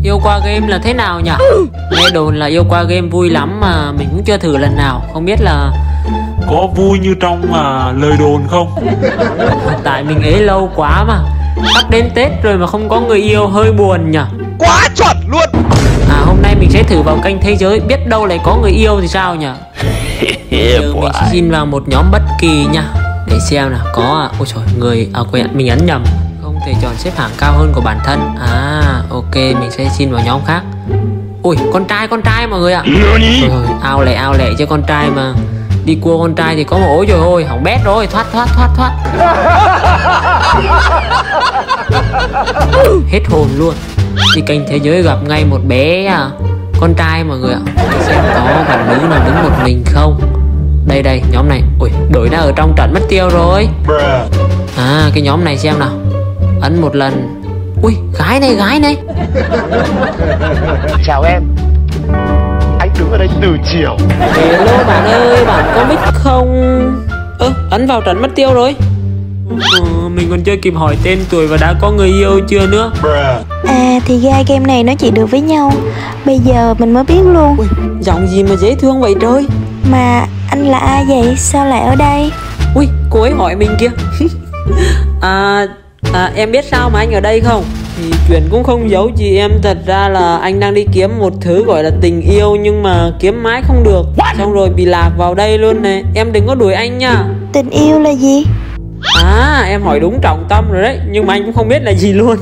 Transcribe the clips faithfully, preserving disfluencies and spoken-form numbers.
Yêu qua game là thế nào nhỉ? Nghe đồn là yêu qua game vui lắm mà mình cũng chưa thử lần nào. Không biết là có vui như trong mà lời đồn không? tại mình ế lâu quá mà. Sắp đến Tết rồi mà không có người yêu hơi buồn nhỉ. Quá chuẩn luôn. À hôm nay mình sẽ thử vào kênh thế giới, biết đâu lại có người yêu thì sao nhỉ. Giờ mình sẽ xin vào một nhóm bất kỳ nha, để xem nào có à. Ôi trời, người à quên, mình ấn nhầm, không thể chọn xếp hạng cao hơn của bản thân. À ok, mình sẽ xin vào nhóm khác. Ui con trai con trai mọi người ạ. Rồi ao lẹ ao lẹ cho con trai mà. Đi cua con trai thì có một ối rồi ôi, hỏng bét rồi, thoát thoát thoát thoát. Hết hồn luôn. Đi kênh thế giới gặp ngay một bé à, con trai mọi người ạ. Để xem có bạn nữ nào đứng một mình không. Đây đây, nhóm này. Ui, đội đã ở trong trận mất tiêu rồi. À, cái nhóm này xem nào. Ấn một lần. Ui, gái này, gái này. Chào em. Anh đứng ở đây từ chiều. Hello bạn ơi, bạn có mic không? Ơ, à, ấn vào trận mất tiêu rồi. Ờ, mình còn chưa kịp hỏi tên tuổi và đã có người yêu chưa nữa. À thì ra game này nó chỉ được với nhau. Bây giờ mình mới biết luôn. Ui, giọng gì mà dễ thương vậy trời. Mà anh là ai vậy? Sao lại ở đây? Ui, cô ấy hỏi mình kìa. à, à, em biết sao mà anh ở đây không? Thì chuyện cũng không giấu gì em. Thật ra là anh đang đi kiếm một thứ gọi là tình yêu, nhưng mà kiếm mãi không được. Xong rồi bị lạc vào đây luôn này. Em đừng có đuổi anh nha. Tình yêu là gì? À em hỏi đúng trọng tâm rồi đấy. Nhưng mà anh cũng không biết là gì luôn.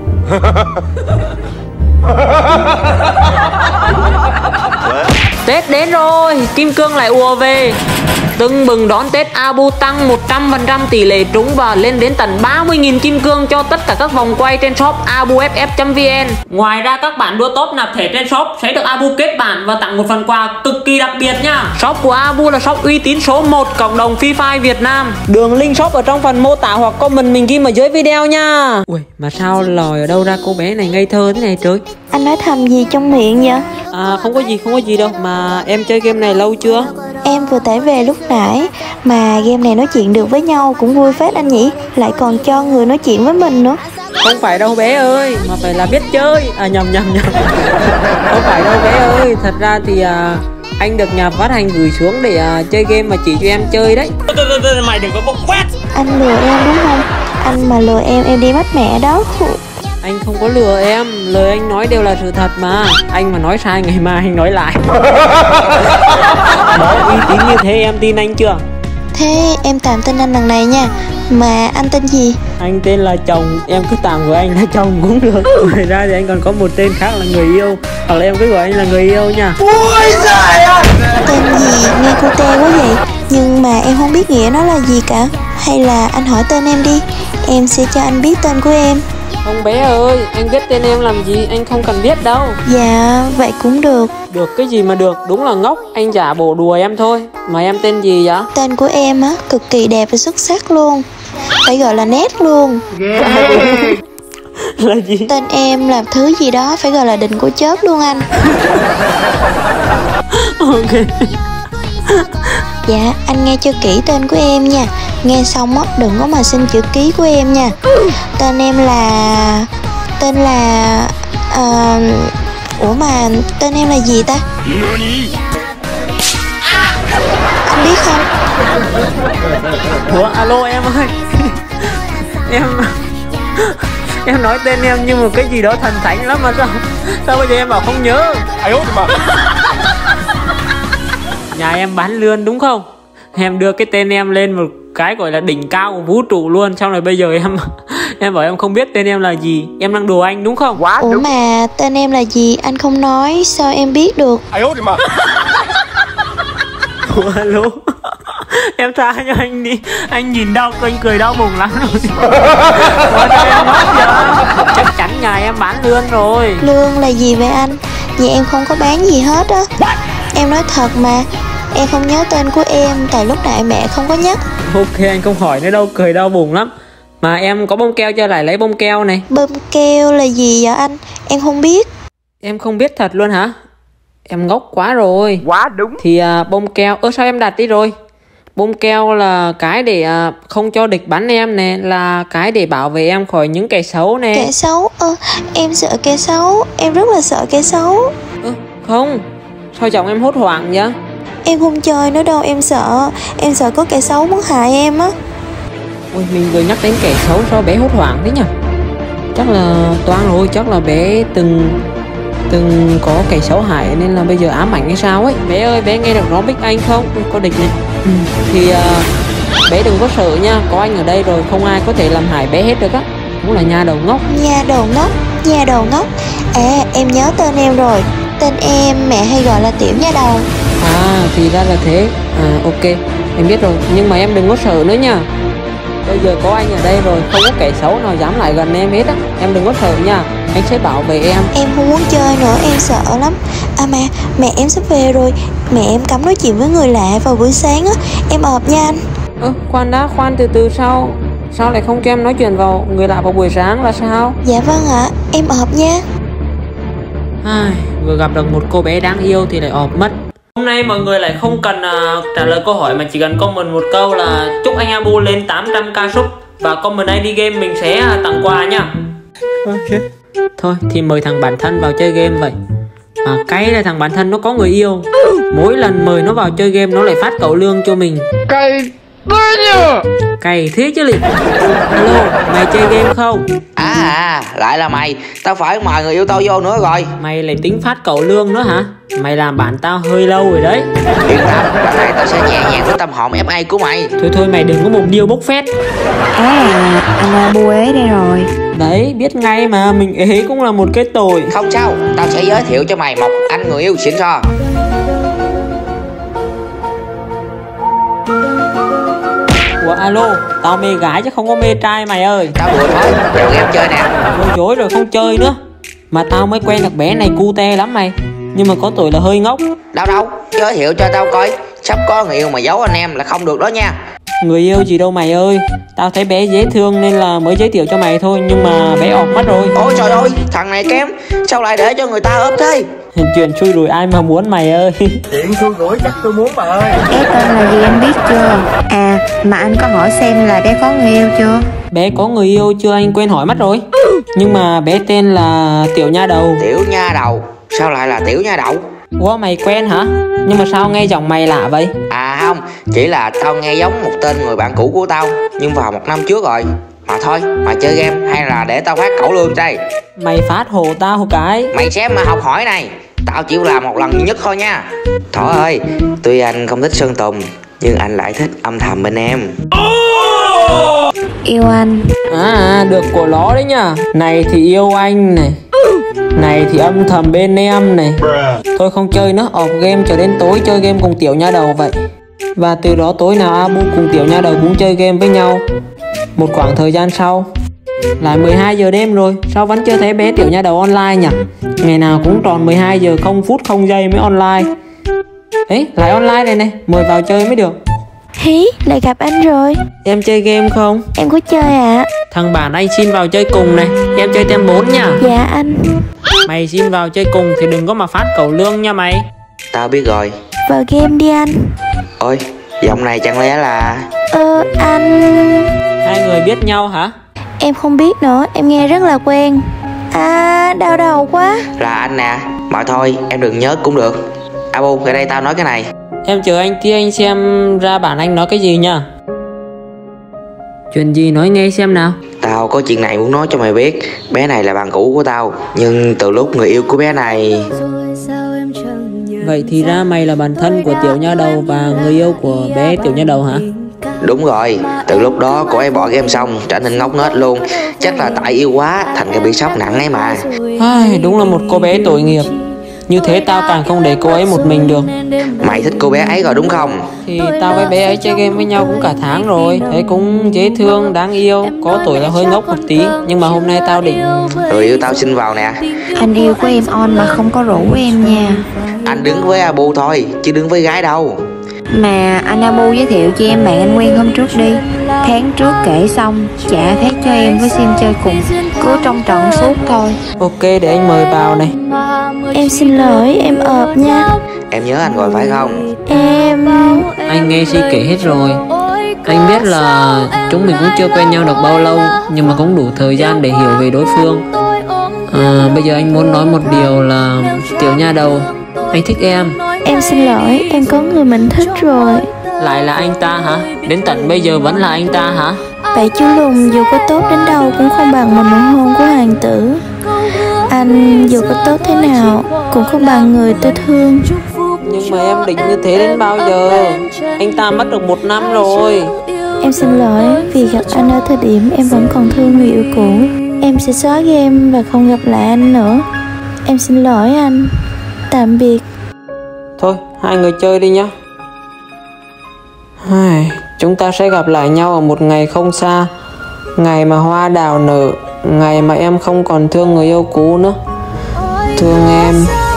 Tết đến rồi, kim cương lại ùa về. Tưng bừng đón Tết, Abu tăng một trăm phần trăm tỷ lệ trúng và lên đến tận ba mươi nghìn kim cương cho tất cả các vòng quay trên shop abuff chấm vn. Ngoài ra các bạn đua top nạp thẻ trên shop sẽ được Abu kết bạn và tặng một phần quà cực kỳ đặc biệt nha. Shop của Abu là shop uy tín số một cộng đồng Free Fire Việt Nam. Đường link shop ở trong phần mô tả hoặc comment mình ghi ở dưới video nha. Ui mà sao lòi ở đâu ra cô bé này ngây thơ thế này trời. Anh nói thầm gì trong miệng vậy? À không có gì, không có gì đâu. Mà em chơi game này lâu chưa? Em vừa tải về lúc nãy. Mà game này nói chuyện được với nhau cũng vui phết anh nhỉ. Lại còn cho người nói chuyện với mình nữa. Không phải đâu bé ơi, mà phải là biết chơi. À nhầm nhầm nhầm. Không phải đâu bé ơi. Thật ra thì à, anh được nhà phát hành gửi xuống để à, chơi game mà chỉ cho em chơi đấy. Mày đừng có bốc quét. Anh lừa em đúng không? Anh mà lừa em em đi mất mẹ đó. Anh không có lừa em, lời anh nói đều là sự thật mà. Anh mà nói sai ngày mai anh nói lại. Đó, uy tín như thế em tin anh chưa? Thế em tạm tên anh lần này nha. Mà anh tên gì? Anh tên là chồng, em cứ tạm gọi anh là chồng cũng được. Ngoài ra thì anh còn có một tên khác là người yêu. Hoặc là em cứ gọi anh là người yêu nha. Ôi giời ơi. Tên gì nghe cô tê quá vậy. Nhưng mà em không biết nghĩa nó là gì cả. Hay là anh hỏi tên em đi, em sẽ cho anh biết tên của em. Không bé ơi, anh biết tên em làm gì, anh không cần biết đâu. Dạ, vậy cũng được. Được cái gì mà được, đúng là ngốc, anh giả bộ đùa em thôi. Mà em tên gì vậy? Tên của em á, cực kỳ đẹp và xuất sắc luôn. Phải gọi là nét luôn. Là gì? Tên em là thứ gì đó, phải gọi là đỉnh của chớp luôn anh. Ok. Dạ, anh nghe cho kỹ tên của em nha. Nghe xong á, đừng có mà xin chữ ký của em nha. Tên em là... Tên là... Uh... Ủa mà tên em là gì ta? Anh biết không? Ủa alo em ơi. Em... Em nói tên em như một cái gì đó thần thánh lắm mà sao? Sao bây giờ em bảo không nhớ? Ai út mà. Nhà em bán lươn đúng không? Em đưa cái tên em lên một cái gọi là đỉnh cao của vũ trụ luôn. Xong rồi bây giờ em em bảo em không biết tên em là gì. Em đang đùa anh đúng không? Quá Ủa đúng. mà tên em là gì anh không nói, sao em biết được? Ai út mà. Ủa alo. Em tha cho anh đi. Anh nhìn đau, anh cười đau bụng lắm rồi. Ủa sao em nói vậy? Chắc chắn nhà em bán lươn rồi. Lương là gì vậy anh? Nhà em không có bán gì hết á. Em nói thật mà. Em không nhớ tên của em, tại lúc nãy mẹ không có nhắc. Ok anh không hỏi nữa đâu, cười đau bụng lắm. Mà em có bông keo cho lại lấy bông keo này. Bơm keo là gì vậy anh? Em không biết. Em không biết thật luôn hả? Em ngốc quá rồi. Quá đúng. Thì à, bông keo, ơ sao em đặt đi rồi? Bom keo là cái để à, không cho địch bắn em nè, là cái để bảo vệ em khỏi những kẻ xấu nè. Kẻ xấu? Ơ, em sợ kẻ xấu, em rất là sợ kẻ xấu. Ừ, không, sao giọng em hốt hoảng vậy? Em không chơi nữa đâu, em sợ, em sợ có kẻ xấu muốn hại em á. Ôi, mình vừa nhắc đến kẻ xấu sao bé hốt hoảng thế nhỉ? Chắc là toán rồi, chắc là bé từng từng có kẻ xấu hại nên là bây giờ ám ảnh hay sao ấy. Bé ơi, bé nghe được nó Bích Anh không? Ui, có địch này. Ừ. Thì uh, bé đừng có sợ nha, có anh ở đây rồi, không ai có thể làm hại bé hết được á. Cũng là nha đầu ngốc. Nha đầu ngốc, nha đầu ngốc. À, em nhớ tên em rồi. Tên em mẹ hay gọi là Tiểu Nha Đầu. À, thì ra là thế. À, ok, em biết rồi, nhưng mà em đừng có sợ nữa nha. Bây giờ có anh ở đây rồi, không có kẻ xấu nào dám lại gần em hết á. Em đừng có sợ nha, anh sẽ bảo vệ em. Em không muốn chơi nữa, em sợ lắm. À mà, mẹ em sắp về rồi. Mẹ em cấm nói chuyện với người lạ vào buổi sáng á. Em ọp nha anh. Ơ, ừ, khoan đã, khoan từ từ sao Sao lại không cho em nói chuyện vào người lạ vào buổi sáng là sao? Dạ vâng ạ, em ọp nha. Ai, vừa gặp được một cô bé đáng yêu thì lại ọp mất. Hôm nay mọi người lại không cần uh, trả lời câu hỏi mà chỉ cần comment một câu là chúc anh Abu lên tám trăm k sub và comment i đê game mình sẽ uh, tặng quà nha. Ok. Thôi thì mời thằng bản thân vào chơi game vậy. À, cái là thằng bản thân nó có người yêu. Mỗi lần mời nó vào chơi game nó lại phát cậu lương cho mình. Cay bao nhiêu? Cày thế chứ lị. Alo, mày chơi game không? À à, lại là mày. Tao phải mời người yêu tao vô nữa rồi. Mày lại tính phát cậu lương nữa hả? Mày làm bạn tao hơi lâu rồi đấy. Yên tâm, lần này tao sẽ nhẹ nhàng với tâm hồn ép a của mày. Thôi thôi mày đừng có mục điêu bốc phét. À, anh Abu ế đây rồi. Đấy, biết ngay mà, mình ế cũng là một cái tội. Không sao, tao sẽ giới thiệu cho mày một anh người yêu xịn sò. Ủa alo, tao mê gái chứ không có mê trai mày ơi. Tao vừa thôi, vào game chơi nè. Rồi dối rồi không chơi nữa. Mà tao mới quen được bé này cute lắm mày. Nhưng mà có tuổi là hơi ngốc. Đâu đâu, giới thiệu cho tao coi. Sắp có người yêu mà giấu anh em là không được đó nha. Người yêu gì đâu mày ơi. Tao thấy bé dễ thương nên là mới giới thiệu cho mày thôi. Nhưng mà bé ọp mất rồi. Ôi trời ơi, thằng này kém. Sao lại để cho người ta ốp thế? Chuyện xui rủi ai mà muốn mày ơi. Chuyện xui rủi chắc tôi muốn bà ơi. Bé tên là gì anh biết chưa? À, mà anh có hỏi xem là bé có người yêu chưa? Bé có người yêu chưa anh quên hỏi mất rồi. Nhưng mà bé tên là Tiểu Nha Đầu. Tiểu Nha Đầu? Sao lại là Tiểu Nha Đậu? Ủa mày quen hả? Nhưng mà sao nghe giọng mày lạ vậy? À không, chỉ là tao nghe giống một tên người bạn cũ của tao, nhưng vào một năm trước rồi. Mà thôi, mày chơi game hay là để tao phát cẩu lương đây? Mày phát hồ tao cái. Mày xem mà học hỏi này, tao chỉ làm một lần duy nhất thôi nha. Thỏ ơi, tuy anh không thích Sơn Tùng, nhưng anh lại thích âm thầm bên em. Yêu anh. À, được của nó đấy nhá. Này thì yêu anh này, này thì âm thầm bên em này. Thôi không chơi nữa, off game cho đến tối chơi game cùng Tiểu Nha Đầu vậy. Và từ đó tối nào Abu cùng Tiểu Nha Đầu cũng chơi game với nhau. Một khoảng thời gian sau lại mười hai giờ đêm rồi, sao vẫn chưa thấy bé Tiểu Nha Đầu online nhỉ? Ngày nào cũng tròn mười hai giờ không phút không giây mới online. Ấy, lại online này này, mời vào chơi mới được. Hí, lại gặp anh rồi. Em chơi game không? Em có chơi ạ. À? Thằng bạn anh xin vào chơi cùng này. Em chơi tem bốn nha. Dạ anh. Mày xin vào chơi cùng thì đừng có mà phát cẩu lương nha mày. Tao biết rồi. Vào game đi anh. Ôi, giọng này chẳng lẽ là... Ờ, anh... Hai người biết nhau hả? Em không biết nữa, em nghe rất là quen. À, đau đầu quá. Là anh nè, mà thôi, em đừng nhớ cũng được. Abu, ở đây tao nói cái này. Em chờ anh tí anh xem ra bản anh nói cái gì nha. Chuyện gì nói nghe xem nào. Tao có chuyện này muốn nói cho mày biết. Bé này là bạn cũ của tao, nhưng từ lúc người yêu của bé này... Vậy thì ra mày là bạn thân của Tiểu Nha Đầu và người yêu của bé Tiểu Nha Đầu hả? Đúng rồi, từ lúc đó cô ấy bỏ game xong trở nên ngốc nghếch luôn. Chắc là tại yêu quá thành cái bị sốc nặng ấy mà. Ai, đúng là một cô bé tội nghiệp. Như thế tao càng không để cô ấy một mình được. Mày thích cô bé ấy rồi đúng không? Thì tao với bé ấy chơi game với nhau cũng cả tháng rồi. Thấy cũng dễ thương, đáng yêu. Có tuổi là hơi ngốc một tí. Nhưng mà hôm nay tao định... Người yêu tao xin vào nè. Anh yêu của em on mà không có rủ em nha. Anh đứng với Abu thôi, chứ đứng với gái đâu. Mà anh Abu giới thiệu cho em bạn anh quen hôm trước đi. Tháng trước kể xong, trả thét cho em với xin chơi cùng. Cứ trong trận suốt thôi. Ok, để anh mời vào này. Em xin lỗi, em ọp nha. Em nhớ anh rồi phải không? Em... anh nghe Si kể hết rồi. Anh biết là chúng mình cũng chưa quen nhau được bao lâu, nhưng mà cũng đủ thời gian để hiểu về đối phương. à, Bây giờ anh muốn nói một điều là tiểu nha đầu, anh thích em. Em xin lỗi, em có người mình thích rồi. Lại là anh ta hả? Đến tận bây giờ vẫn là anh ta hả? Vậy chú Lùn dù có tốt đến đâu cũng không bằng một nụ hôn của hoàng tử. Anh dù có tốt thế nào cũng không bằng người tôi thương. Nhưng mà em định như thế đến bao giờ? Anh ta mất được một năm rồi. Em xin lỗi vì gặp anh ở thời điểm em vẫn còn thương người yêu cũ. Em sẽ xóa game và không gặp lại anh nữa. Em xin lỗi anh. Tạm biệt. Thôi, hai người chơi đi nhá. Chúng ta sẽ gặp lại nhau ở một ngày không xa. Ngày mà hoa đào nở, ngày mà em không còn thương người yêu cũ nữa. Thương em.